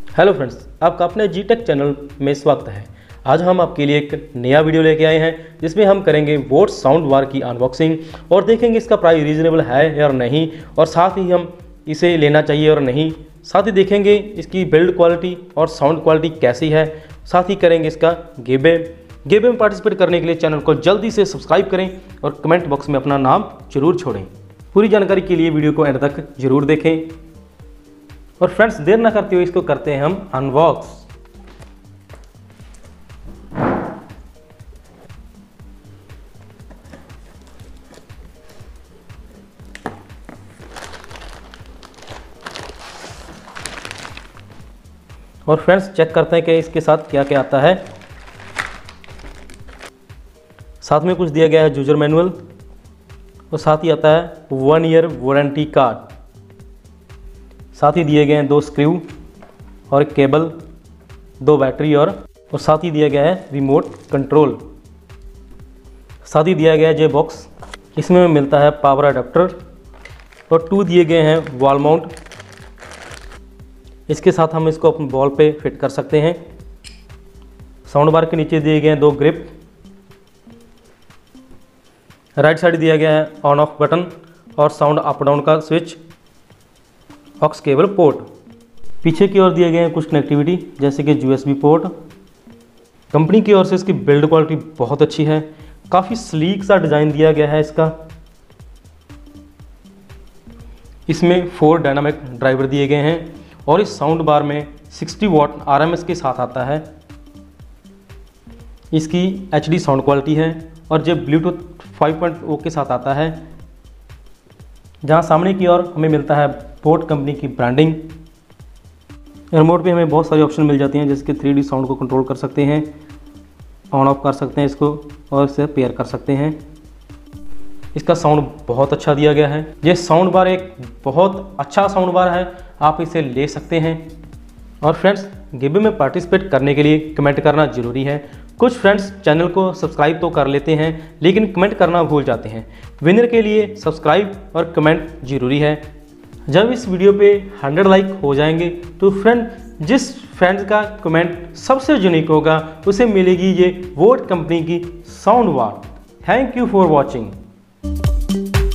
Hello friends, आपका अपने जीटेक channel में स्वागत है। आज हम आपके लिए एक नया वीडियो लेके आए हैं जिसमें हम करेंगे बोट साउंड बार की अनबॉक्सिंग और देखेंगे इसका प्राइस रीजनेबल है या नहीं, और साथ ही हम इसे लेना चाहिए और नहीं। साथ ही देखेंगे इसकी बिल्ड क्वालिटी और साउंड क्वालिटी कैसी है। साथ ही करेंगे इसका गिव में पार्टिसिपेट करने के लिए चैनल को जल्दी से सब्सक्राइब करें और कमेंट बॉक्स में अपना नाम जरूर छोड़ें। पूरी जानकारी के लिए वीडियो को एंड तक जरूर देखें। और फ्रेंड्स, देर ना करते हुए इसको करते हैं हम अनबॉक्स। और फ्रेंड्स, चेक करते हैं कि इसके साथ क्या क्या आता है। साथ में कुछ दिया गया है यूजर मैनुअल, और साथ ही आता है 1 ईयर वारंटी कार्ड। साथ ही दिए गए हैं 2 स्क्रू और एक केबल, 2 बैटरी और साथ ही दिया गया है रिमोट कंट्रोल। साथ ही दिया गया है जे बॉक्स, इसमें मिलता है पावर अडेप्टर और 2 दिए गए हैं वॉल माउंट। इसके साथ हम इसको अपने बॉल पे फिट कर सकते हैं। साउंड बार के नीचे दिए गए हैं 2 ग्रिप। राइट साइड दिया गया है ऑन ऑफ बटन और साउंड अप डाउन का स्विच, ऑक्स केबल पोर्ट। पीछे की ओर दिए गए हैं कुछ कनेक्टिविटी जैसे कि USB पोर्ट। कंपनी की ओर से इसकी बिल्ड क्वालिटी बहुत अच्छी है, काफ़ी स्लीक सा डिज़ाइन दिया गया है इसका। इसमें 4 डायनामिक ड्राइवर दिए गए हैं और इस साउंड बार में 60 वाट RMS के साथ आता है। इसकी HD साउंड क्वालिटी है और जब ब्लूटूथ 5.0 के साथ आता है, जहाँ सामने की ओर हमें मिलता है बोट कंपनी की ब्रांडिंग। रिमोट पे हमें बहुत सारी ऑप्शन मिल जाती हैं, जैसे कि 3D साउंड को कंट्रोल कर सकते हैं, ऑन ऑफ कर सकते हैं इसको और इसे पेयर कर सकते हैं। इसका साउंड बहुत अच्छा दिया गया है। ये साउंड बार एक बहुत अच्छा साउंड बार है, आप इसे ले सकते हैं। और फ्रेंड्स, गिव में पार्टिसिपेट करने के लिए कमेंट करना ज़रूरी है। कुछ फ्रेंड्स चैनल को सब्सक्राइब तो कर लेते हैं लेकिन कमेंट करना भूल जाते हैं। विनर के लिए सब्सक्राइब और कमेंट ज़रूरी है। जब इस वीडियो पे 100 लाइक हो जाएंगे तो जिस फ्रेंड का कमेंट सबसे यूनिक होगा उसे मिलेगी ये बोट कंपनी की sound bar. Thank you for watching.